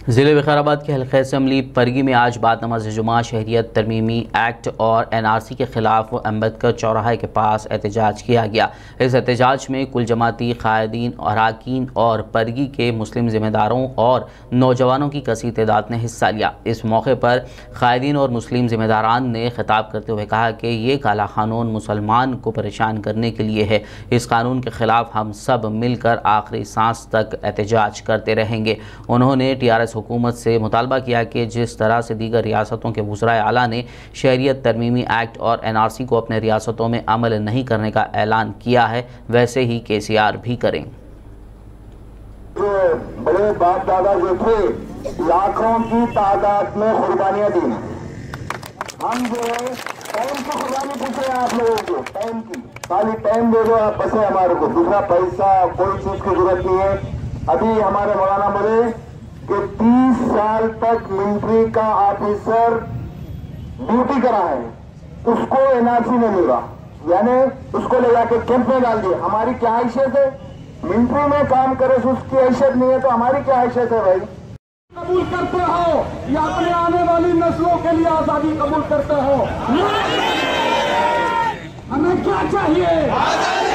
ज़िले विकाराबाद के हल्का असम्बली परगी में आज बाद नमाज जुमा शहरियत तरमीमी एक्ट और NRC के खिलाफ अम्बेडकर चौराहे के पास एहतजाज किया गया। इस एहतजाज में कुल जमाती कायदीन, अरकान और परगी के मुस्लिम ज़िम्मेदारों और नौजवानों की कसीर तादाद ने हिस्सा लिया। इस मौके पर कायदीन और मुस्लिम ज़िम्मेदारान ने खिताब करते हुए कहा कि ये काला कानून मुसलमान को परेशान करने के लिए है। इस कानून के खिलाफ हम सब मिलकर आखिरी सांस तक एहतजाज करते रहेंगे। उन्होंने TRS हुकूमत से मुतालबा किया कि जिस तरह से दीगर रियासतों के वज़राए आला ने शहरियत तरमीमी एक्ट और NRC को अपने रियासतों में अमल नहीं करने का ऐलान किया है, वैसे ही KCR भी करें। बड़े बाप दादा जो थे, लाखों की तादाद में कुर्बानियां दी। हम जो है टाइम की कुर्बानी पूछे हैं आप लोगों को, टाइम की, खाली टाइम दे दो आप, बस है हमारे को, दूसरा पैसा कोई चीज की जरूरत नहीं है। अभी हमारे मौलाना बोले कि 30 साल तक मिलिट्री का ऑफिसर ड्यूटी करा है, उसको NRC में मिला, यानी उसको ले जाके कैंप में डाल दिया। हमारी क्या हैसियत है? मिलिट्री में काम करे उसकी हैसियत नहीं है तो हमारी क्या हैसियत है भाई? कबूल करते हो या अपने आने वाली नस्लों के लिए आजादी कबूल करते हो? हमें क्या चाहिए?